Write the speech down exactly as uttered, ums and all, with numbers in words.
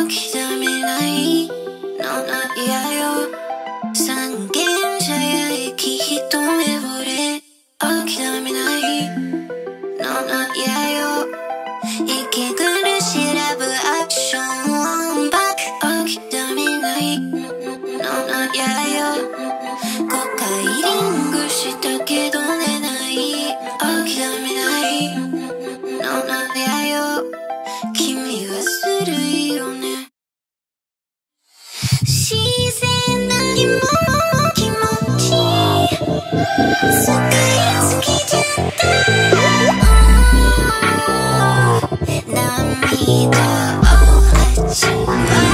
諦めないのな嫌よ。三軒茶屋駅一目惚れ諦めないのな嫌よ。息苦しいラブアクションバック諦めないのな嫌よ。ごかいリングしたけど寝ない諦めないのな嫌よ。君はずるいよね。自然な気も気持ちすっかり好きじゃった涙を味わ